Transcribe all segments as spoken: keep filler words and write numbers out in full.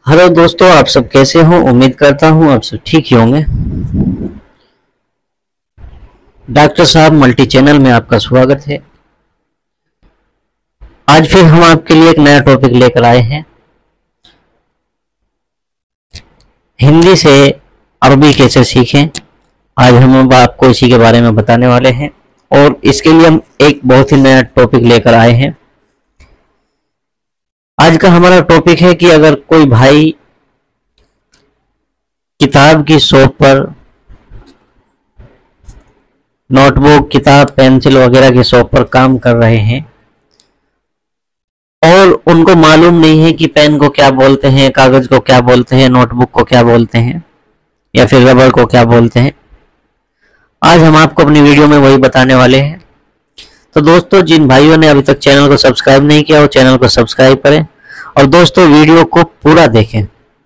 Hello दोस्तों, आप सब कैसे हो। उम्मीद करता हूँ आप सब ठीक ही होंगे। डॉक्टर साहब मल्टी चैनल में आपका स्वागत है। आज फिर हम आपके लिए एक नया टॉपिक लेकर आए हैं। हिंदी से अरबी कैसे सीखें, आज हम आपको इसी के बारे में बताने वाले हैं। और इसके लिए हम एक बहुत ही नया टॉपिक लेकर आए हैं। आज का हमारा टॉपिक है कि अगर कोई भाई किताब की शॉप पर नोटबुक, किताब, पेंसिल वगैरह की शॉप पर काम कर रहे हैं और उनको मालूम नहीं है कि पेन को क्या बोलते हैं, कागज को क्या बोलते हैं, नोटबुक को क्या बोलते हैं या फिर रबर को क्या बोलते हैं, आज हम आपको अपनी वीडियो में वही बताने वाले हैं। तो दोस्तों, जिन भाइयों ने अभी तक चैनल को सब्सक्राइब नहीं किया वो चैनल को सब्सक्राइब करें और दोस्तों वीडियो को पूरा देखें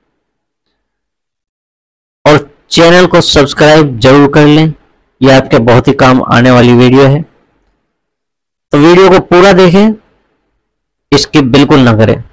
और चैनल को सब्सक्राइब जरूर कर लें। यह आपके बहुत ही काम आने वाली वीडियो है, तो वीडियो को पूरा देखें, स्किप बिल्कुल ना करें।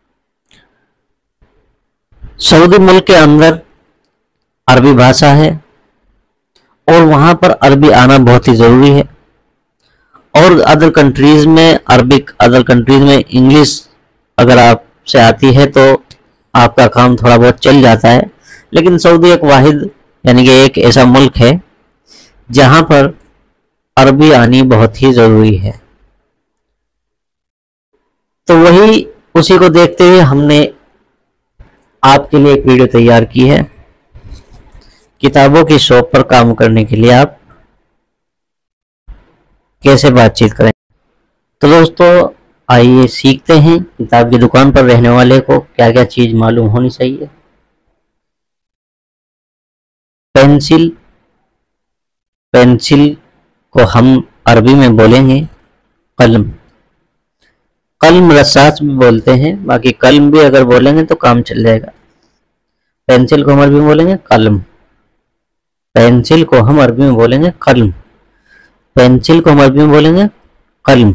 सऊदी मुल्क के अंदर अरबी भाषा है और वहां पर अरबी आना बहुत ही जरूरी है। और अदर कंट्रीज में अरबिक, अदर कंट्रीज में इंग्लिश अगर आपसे आती है तो आपका काम थोड़ा बहुत चल जाता है। लेकिन सऊदी एक वाहिद यानी कि एक ऐसा मुल्क है जहां पर अरबी आनी बहुत ही जरूरी है। तो वही उसी को देखते हुए हमने आपके लिए एक वीडियो तैयार की है। किताबों की शॉप पर काम करने के लिए आप कैसे बातचीत करें। तो दोस्तों आइए सीखते हैं, किताब की दुकान पर रहने वाले को क्या क्या चीज मालूम होनी चाहिए। पेंसिल, पेंसिल को हम अरबी में बोलेंगे कलम। कलम रसास भी बोलते हैं, बाकी कलम भी अगर बोलेंगे तो काम चल जाएगा। पेंसिल को हम अरबी में बोलेंगे कलम, पेंसिल को हम अरबी में बोलेंगे कलम, पेंसिल को हम अरबी में बोलेंगे कलम।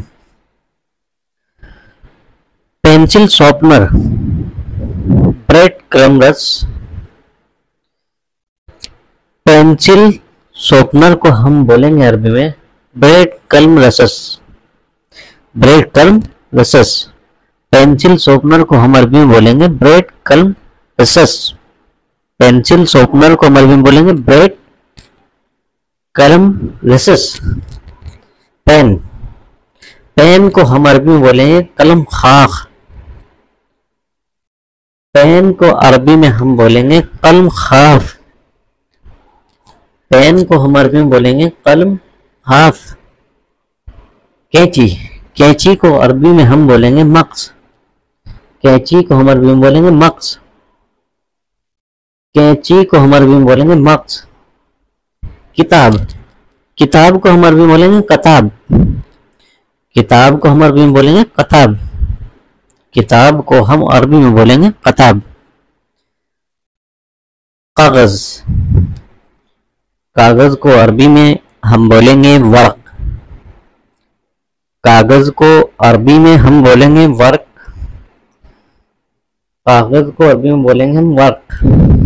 पेंसिल शॉर्पनर, ब्रेड क्रम रस। पेंसिल शॉर्पनर को हम बोलेंगे अरबी में ब्रेड कलम रसस, ब्रेड कलम रसस। पेंसिल शॉर्पनर को हम अरबी में बोलेंगे ब्रेड कलम रसस, पेंसिल शॉर्पनर को हम अरबी में बोलेंगे ब्रेड कलम रसस। पेन, पेन को हम अरबी में बोलेंगे कलम खाख, पेन को अरबी में हम बोलेंगे कलम खाफ, पेन को हम अरबी में बोलेंगे कलम हाफ। कैंची, कैंची को अरबी में हम बोलेंगे मक्स, कैंची को हम अरबी में बोलेंगे मक्स, कैंची को हम अरबी में बोलेंगे मक्स। किताब, किताब को हम अरबी में बोलेंगे कताब, किताब को हम अरबी में बोलेंगे कताब, किताब को हम अरबी में बोलेंगे कताब। कागज, कागज को अरबी में हम बोलेंगे वर्क, कागज को अरबी में हम बोलेंगे वर्क, कागज को अरबी में बोलेंगे हम वर्क।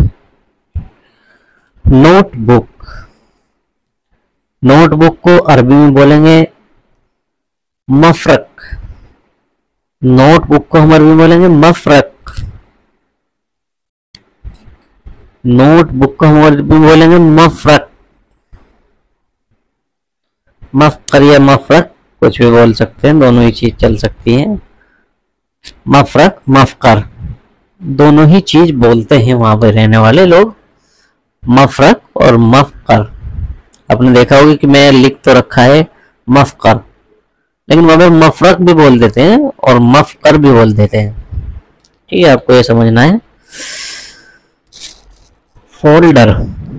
नोटबुक, नोटबुक को अरबी में बोलेंगे मफरक, नोटबुक को हम अरबी में बोलेंगे मफरक, नोटबुक को हम अरबी में बोलेंगे मफरक। मफकर या मफरक कुछ भी बोल सकते हैं, दोनों ही चीज चल सकती है। मफरक, मफकर दोनों ही चीज बोलते हैं वहां पर रहने वाले लोग, मफरक और मफकर। आपने देखा होगा कि मैं लिख तो रखा है मफकर, लेकिन वहां पर मफरक भी बोल देते हैं और मफकर भी बोल देते हैं। ठीक है, आपको ये समझना है। फोल्डर,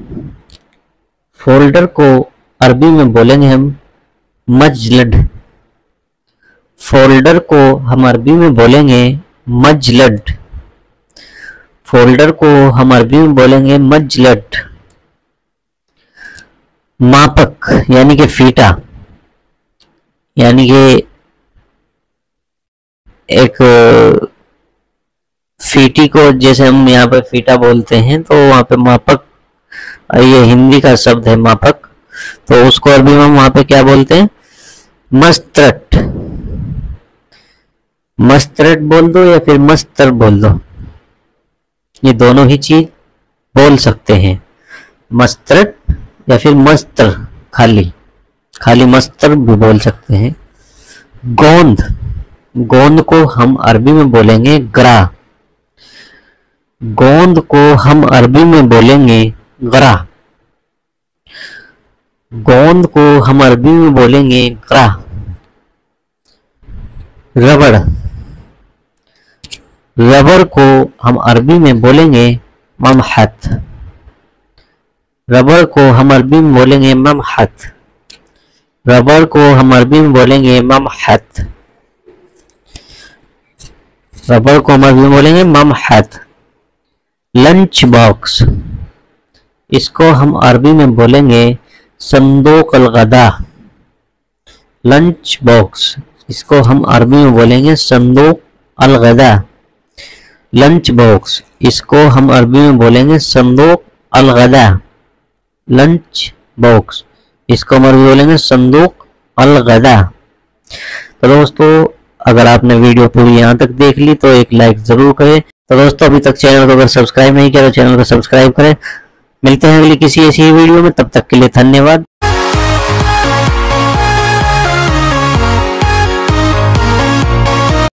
फोल्डर को अरबी में बोलेंगे हम मजलड, फोल्डर को हम अरबी में बोलेंगे मजलड, फोल्डर को हम अरबी में बोलेंगे मजलड। मापक यानी कि फीटा, यानी कि एक फीटी को जैसे हम यहाँ पे फीटा बोलते हैं, तो वहाँ पे मापक, ये हिंदी का शब्द है मापक, तो उसको अरबी में वहाँ पे क्या बोलते हैं? मस्तरट। मस्तरट बोल दो या फिर मस्तर बोल दो, ये दोनों ही चीज बोल सकते हैं, मस्तरट या फिर मस्तर, खाली खाली मस्तर भी बोल सकते हैं। गोंद, गोंद को हम अरबी में बोलेंगे ग्रा। गोंद को हम अरबी में बोलेंगे ग्रा। गोंद को हम अरबी में बोलेंगे ग्रा। रबड़, रबर को हम अरबी में बोलेंगे ममहत। रबर को हम अरबी में बोलेंगे ममहत। रबर को हम अरबी में बोलेंगे ममहत। रबर को हम अरबी में बोलेंगे ममहत। लंच बॉक्स, इसको हम अरबी में बोलेंगे संदूक अल-गदा। लंच बॉक्स, इसको हम अरबी में बोलेंगे संदूक अल-गदा। लंच बॉक्स, इसको हम अरबी में बोलेंगे संदूक अल-गदा। लंच बॉक्स, इसको हम अरबी बोलेंगे संदूक अल-गदा। तो दोस्तों, अगर आपने वीडियो पूरी यहाँ तक देख ली तो एक लाइक जरूर करें। तो दोस्तों, अभी तक चैनल को अगर सब्सक्राइब नहीं किया तो चैनल को सब्सक्राइब करें। मिलते हैं अगली किसी ऐसी वीडियो में, तब तक के लिए धन्यवाद।